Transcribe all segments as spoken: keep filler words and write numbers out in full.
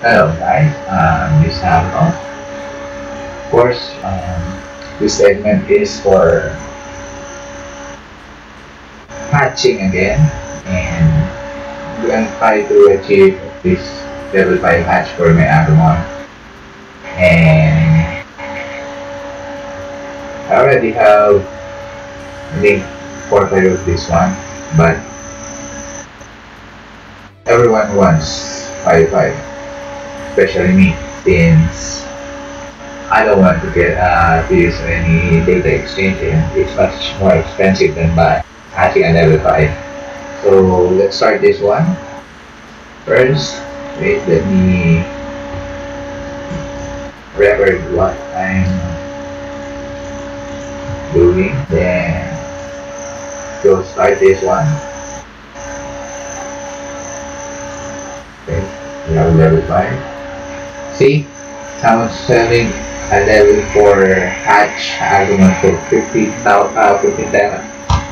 Hello guys, um, this is Alco. Of course, um, this segment is for hatching again, and I'm going to try to achieve this level five hatch for my Agumon. And I already have, I think, four five of this one, but everyone wants five five, especially me, since I don't want to get uh, to use any data exchange, and it's much more expensive than buy hatching a level five. So let's start this one. First, wait, let me record what I'm doing. Then go start this one. Okay, we have level five. See, someone's selling a level four hatch argument for fifteen thousand, uh, fifteen diamond.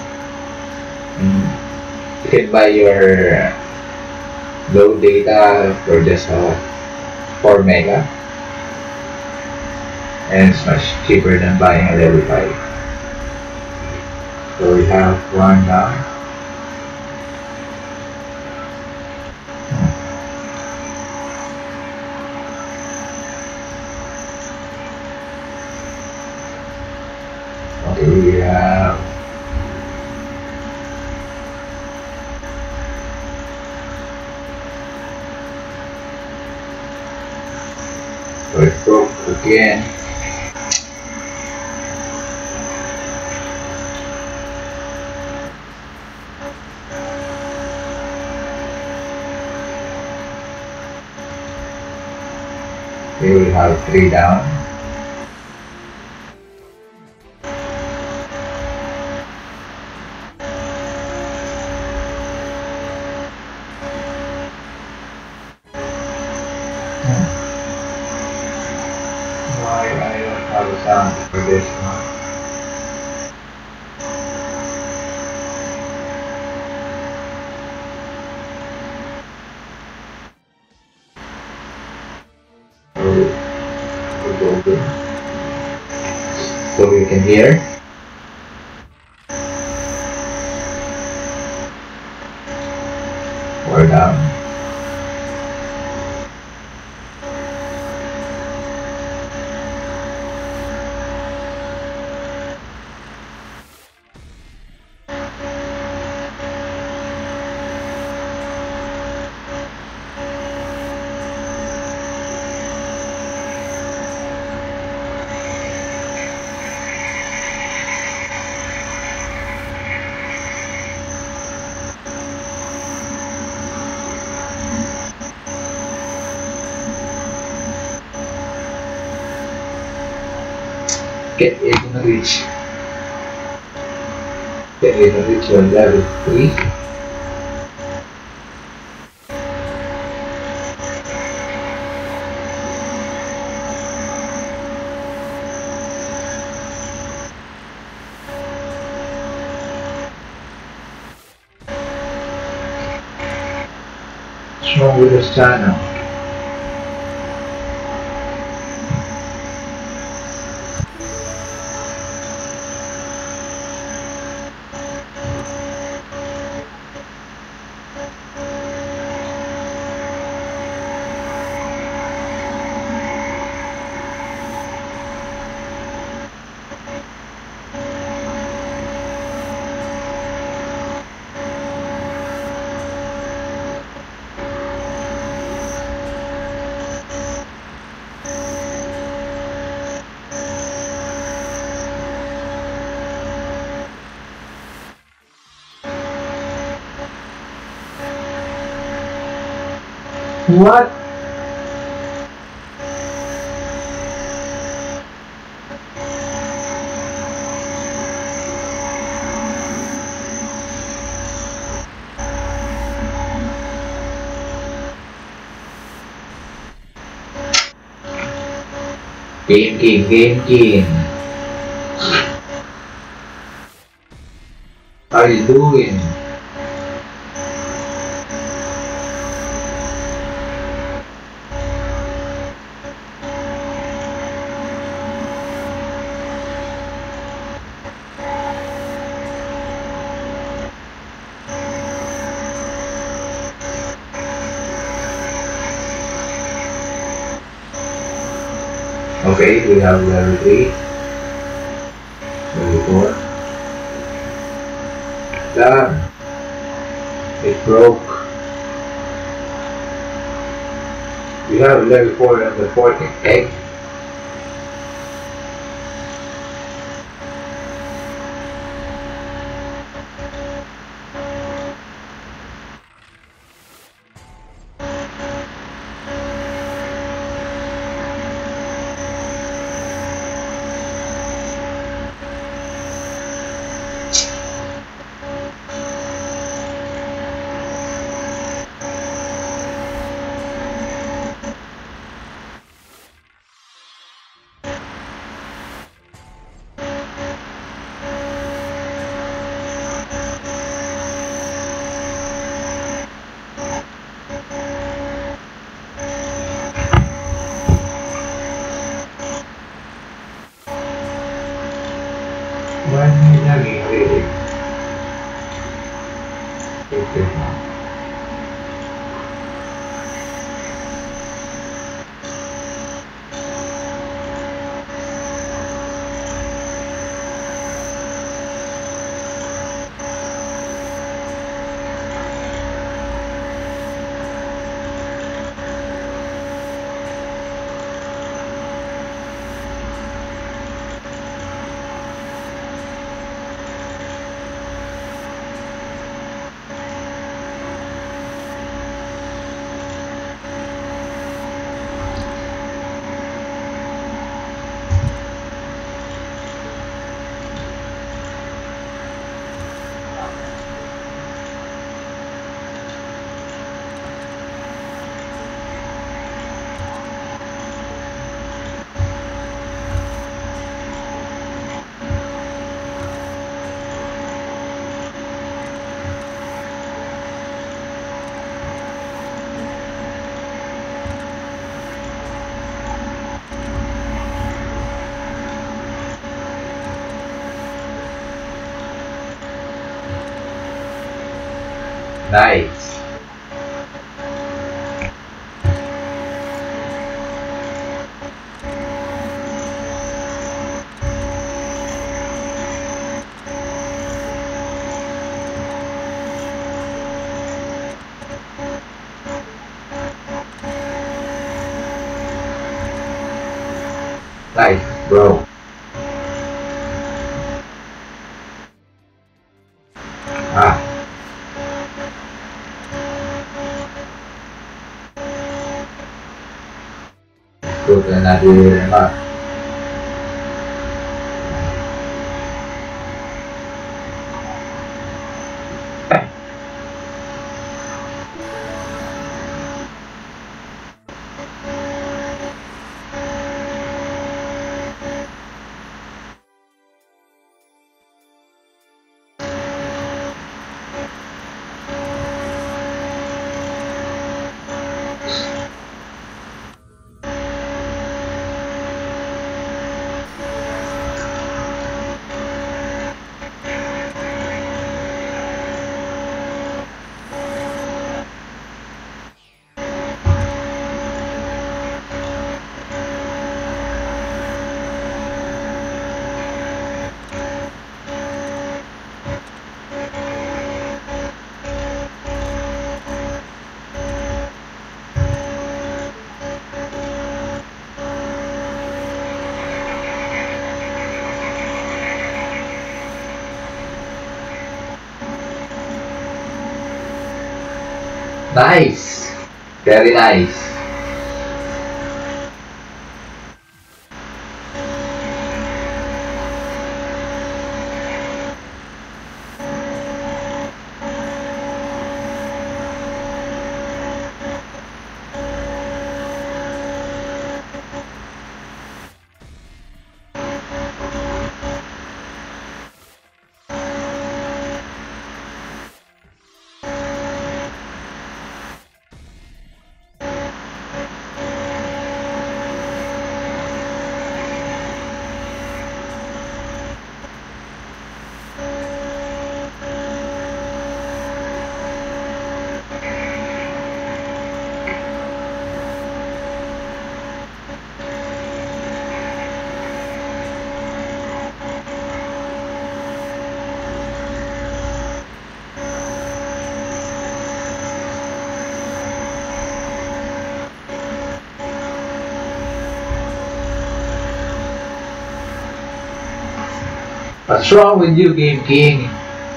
Mm, You can buy your low data for just uh, four mega, and it's much cheaper than buying a level five. So we have one down. Okay, we have we broke again. Here we have three down. Hmm. Why I don't have a sound for this one? So, we'll go good. So you can hear. Four down. Get it to reach. Get it to reach your level three. What's wrong with this channel? What? Game King, Game King. How are you doing? Okay, we have level three, level four. Done. It broke. We have level four and the fourth egg. Why am I lagging really? Okay now. Nice. Nice, bro. Ah. Go to another map. Nice. Very nice. What's wrong with you, Game King?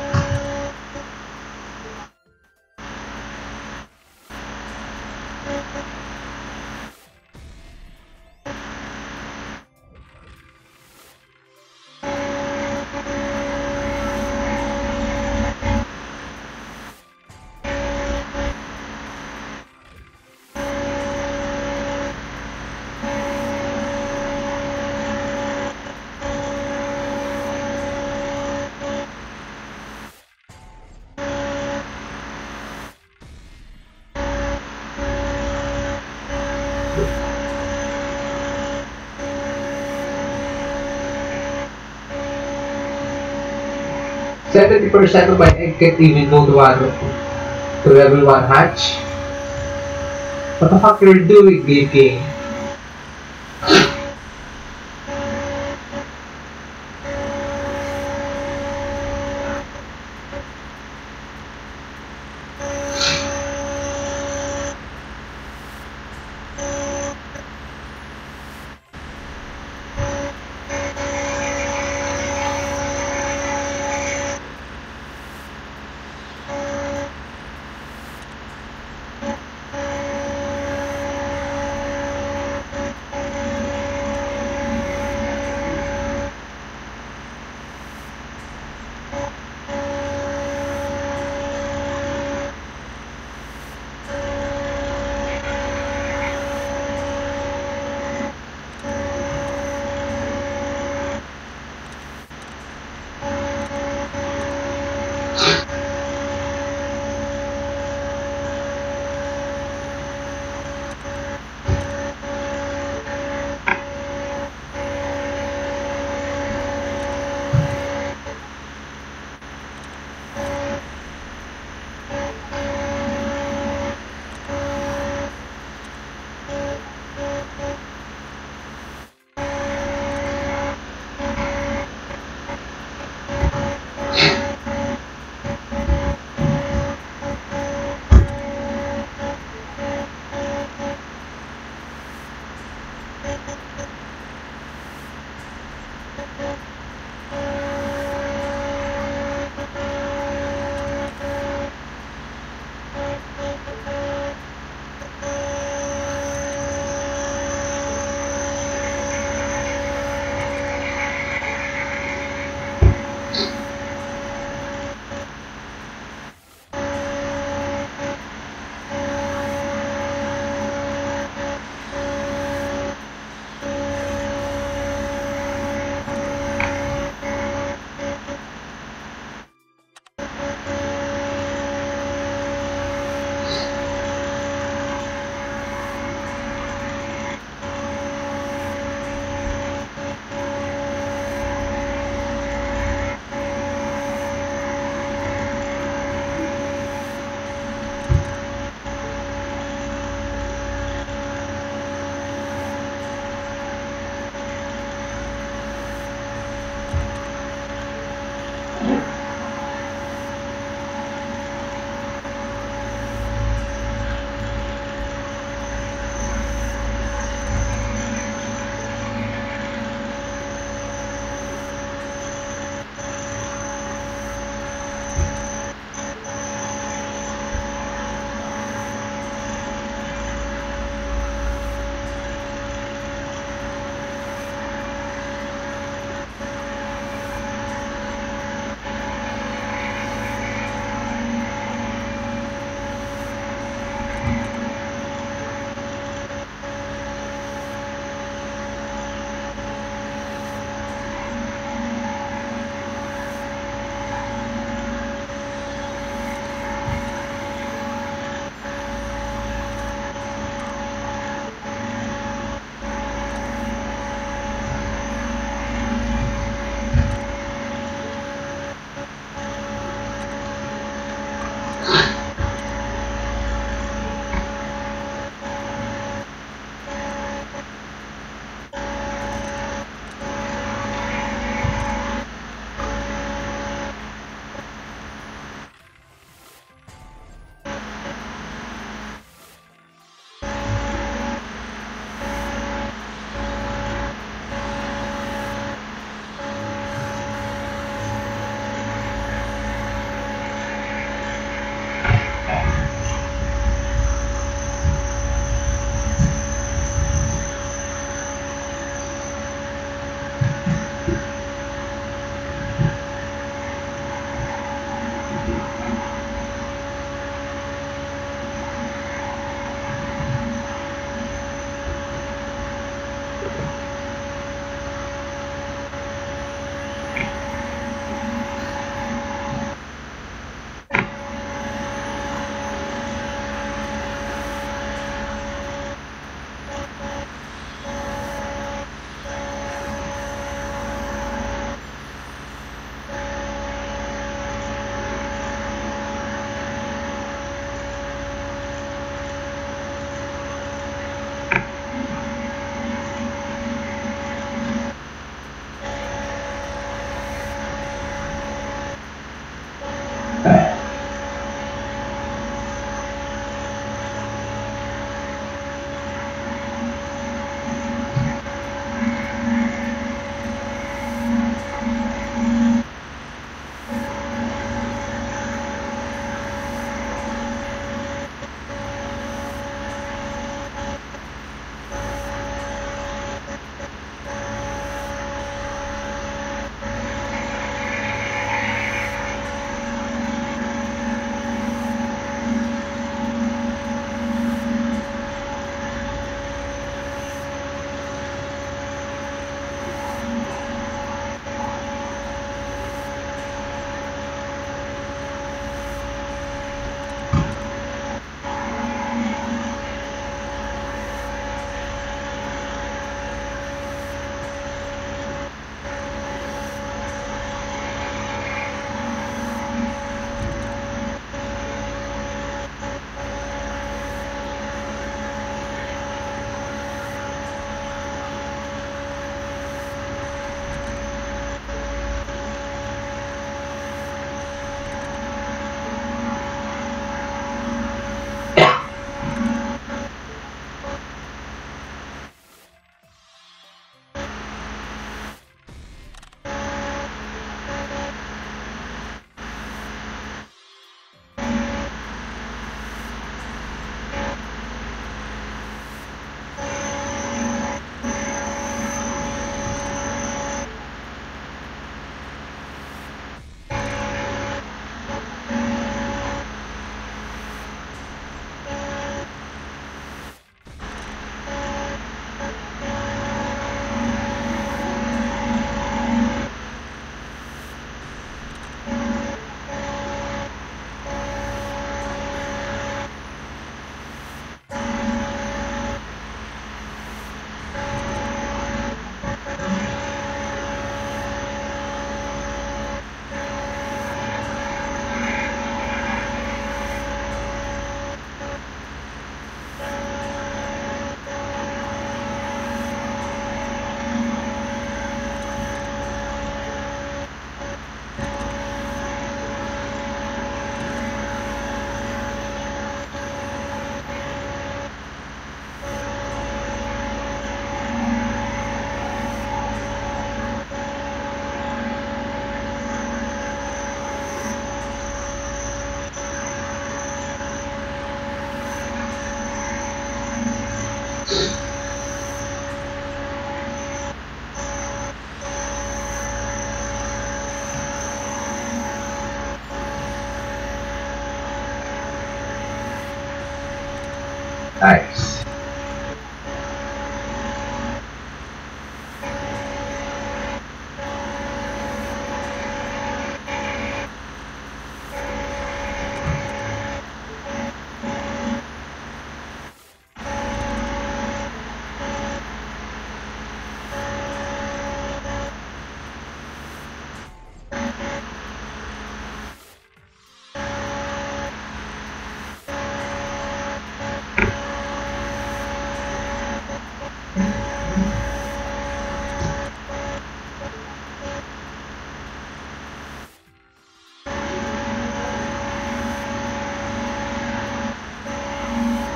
seventy percent of my egg can't even go to one to level one hatch. What the fuck are you doing, Game King?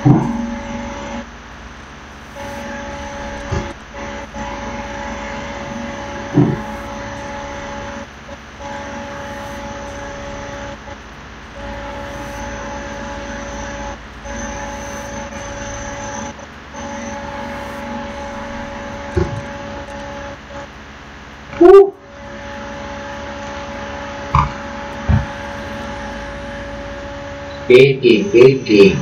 Woo! Game, game, game, game.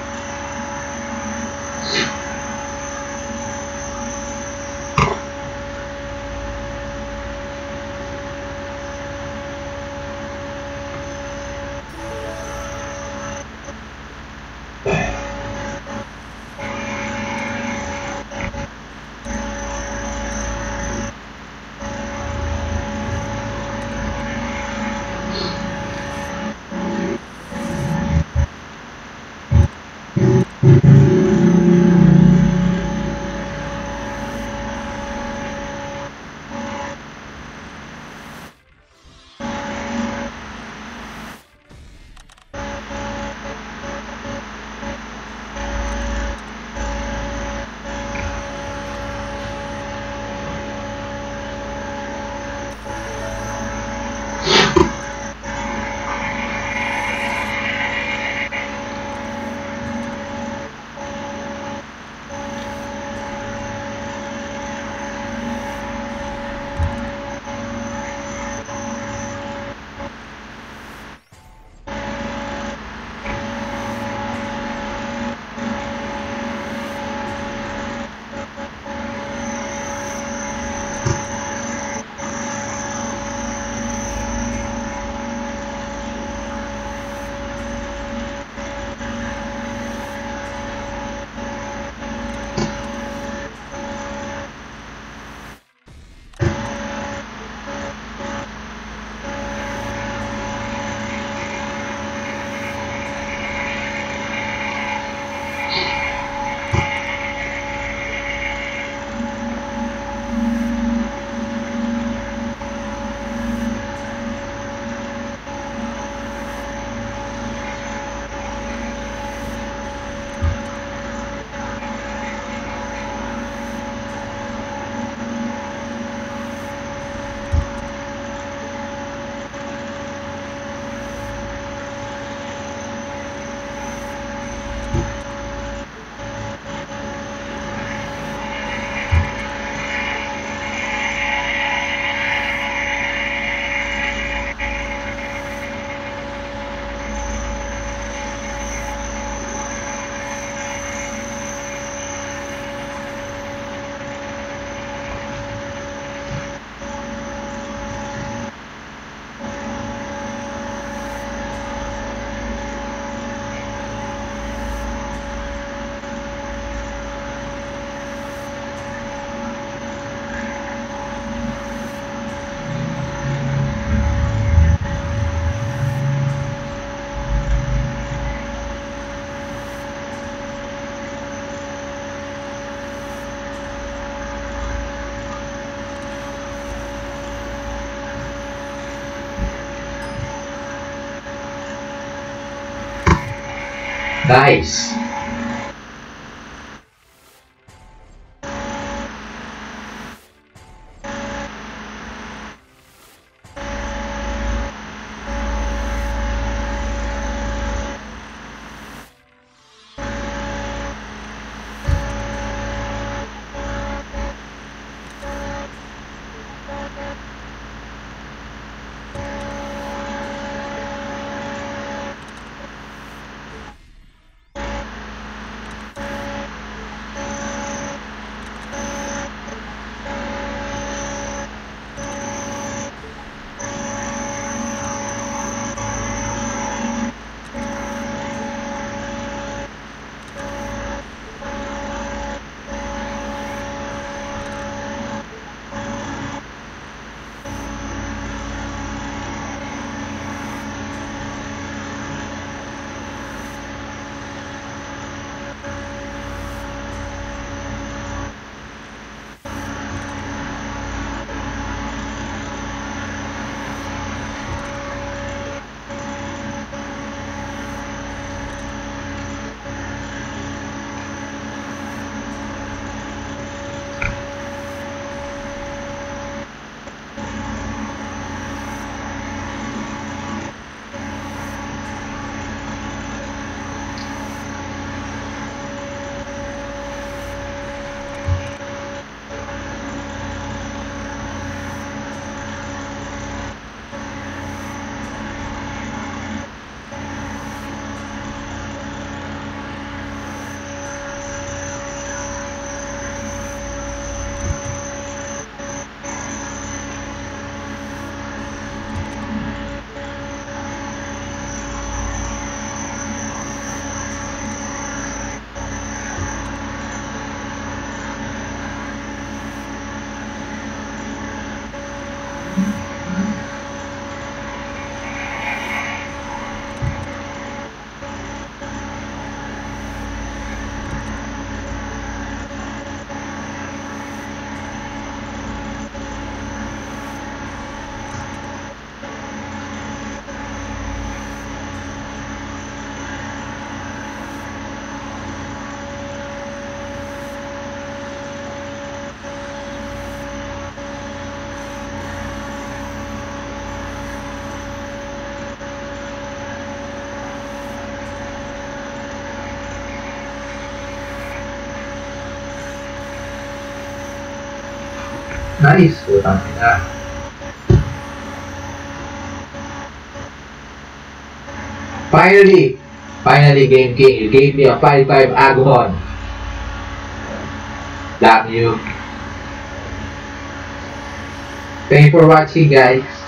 Nice. Nice. Putang ina. Finally, finally, Game King, you gave me a five five Agumon. Damn you. Thank you for watching, guys.